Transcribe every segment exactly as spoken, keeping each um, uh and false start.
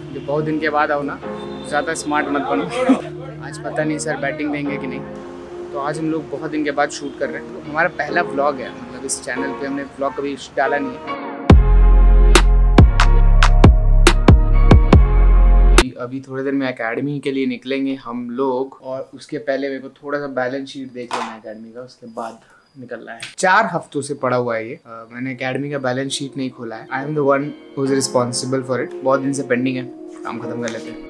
जो बहुत दिन के बाद आओ ना, ज़्यादा स्मार्ट मत बनो। आज पता नहीं सर बैटिंग देंगे कि नहीं, तो आज हम लोग बहुत दिन के बाद शूट कर रहे हैं। तो हमारा पहला व्लॉग है, मतलब इस चैनल पे हमने व्लॉग कभी डाला नहीं है। अभी थोड़ी देर में एकेडमी के लिए निकलेंगे हम लोग, और उसके पहले मेरे को थोड़ा सा बैलेंस शीट देख लेना है एकेडमी का, उसके बाद निकलना है। चार हफ्तों से पड़ा हुआ है ये। uh, मैंने एकेडमी का बैलेंस शीट नहीं खोला है। I am the one who is responsible for it. बहुत दिन से पेंडिंग है, काम खत्म कर लेते हैं।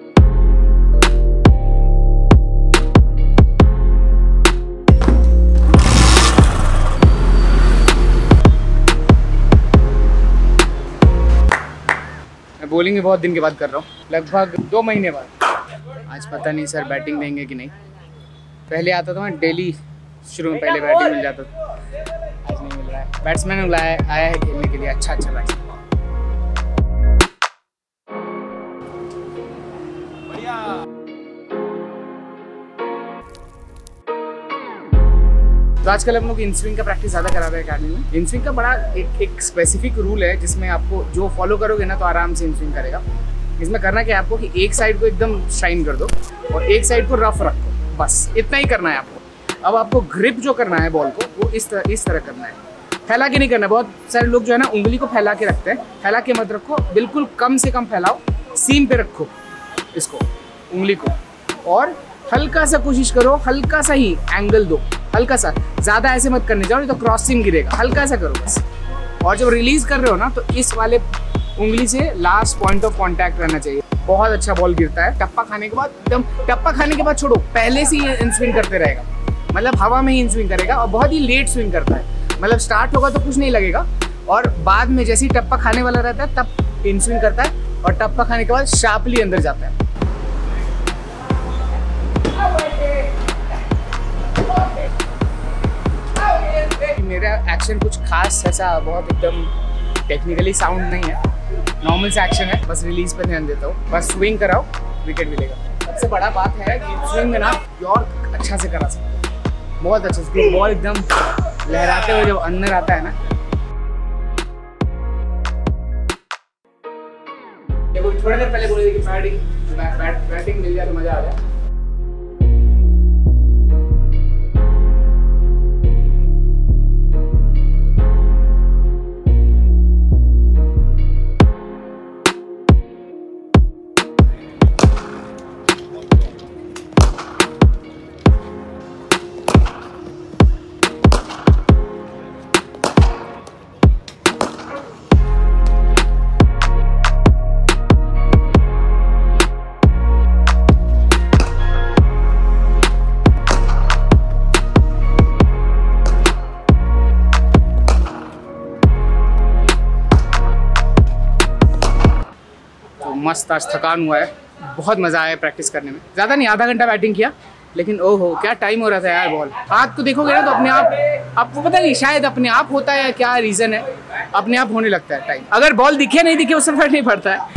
मैं बॉलिंग बहुत दिन के बाद कर रहा हूँ, लगभग दो महीने बाद। आज पता नहीं सर बैटिंग देंगे कि नहीं। पहले आता था मैं डेली, शुरू में पहले बैटिंग मिल जाता था, आज नहीं मिल रहा है। बैट्समैन बुलाया आया है खेलने के लिए, अच्छा अच्छा बैट्समैन। तो आजकल हम लोग इन स्विंग का प्रैक्टिस ज़्यादा करा रहे हैं अकेडमी में। इन स्विंग का बड़ा एक एक स्पेसिफिक रूल है, जिसमें आपको जो फॉलो करोगे ना तो आराम से इन स्विंग करेगा। इसमें करना क्या है आपको कि एक साइड को एकदम शाइन कर दो और एक साइड को रफ रखो, बस इतना ही करना है आपको। अब आपको ग्रिप जो करना है बॉल को, वो इस तरह इस तरह करना है, फैला के नहीं करना। बहुत सारे लोग जो है ना उंगली को फैला के रखते हैं, फैला के मत रखो, बिल्कुल कम से कम फैलाओ, सीम पे रखो इसको, उंगली को, और हल्का सा कोशिश करो, हल्का सा ही एंगल दो, हल्का सा, ज़्यादा ऐसे मत करने जाओ नहीं तो क्रॉस सीम गिरेगा, हल्का सा करो बस। और जब रिलीज कर रहे हो ना तो इस वाले उंगली से लास्ट पॉइंट ऑफ कॉन्टैक्ट रहना चाहिए। बहुत अच्छा बॉल गिरता है। टप्पा खाने के बाद एकदम, टप्पा खाने के बाद छोड़ो, पहले से ही इन स्विंग करते रहेगा, मतलब हवा में ही इन स्विंग करेगा, और बहुत ही लेट स्विंग करता है। मतलब स्टार्ट होगा तो कुछ नहीं लगेगा, और बाद में जैसे ही टप्पा खाने वाला रहता है तब इन स्विंग करता है, और टप्पा खाने के बाद शार्पली अंदर जाता है। मेरा एक्शन कुछ खास ऐसा बहुत एकदम टेक्निकली साउंड नहीं है, नॉर्मल से एक्शन है, बस रिलीज पे ध्यान देता हूँ। बस स्विंग कराओ, विकेट मिलेगा। सबसे बड़ा बात है कि स्विंग में ना और अच्छा से करा सकते हो, बहुत अच्छा से। बॉल एकदम लहराते हुए जब अंदर आता है ना, देखो थोड़ी देर पहले बोले कि बैटिंग बैटिंग मिल जाए तो मजा आ जाए। मस्त आज थकान हुआ है, बहुत मज़ा आया प्रैक्टिस करने में। ज़्यादा नहीं, आधा घंटा बैटिंग किया, लेकिन ओहो क्या टाइम हो रहा था यार। बॉल हाथ तो देखोगे ना तो अपने आप, आपको पता नहीं शायद अपने आप होता है, क्या रीज़न है, अपने आप होने लगता है टाइम। अगर बॉल दिखे नहीं दिखे उससे फर्क नहीं पड़ता है।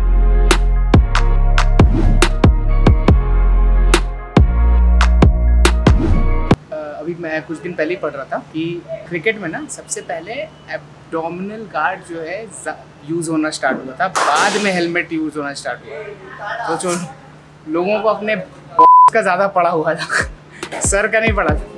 अभी मैं कुछ दिन पहले ही पढ़ रहा था कि क्रिकेट में ना सबसे पहले एब्डोमिनल गार्ड जो है यूज़ होना स्टार्ट हुआ था, बाद में हेलमेट यूज़ होना स्टार्ट हुआ। सोचो, लोगों को अपने का ज़्यादा पड़ा हुआ था, सर का नहीं पड़ा था।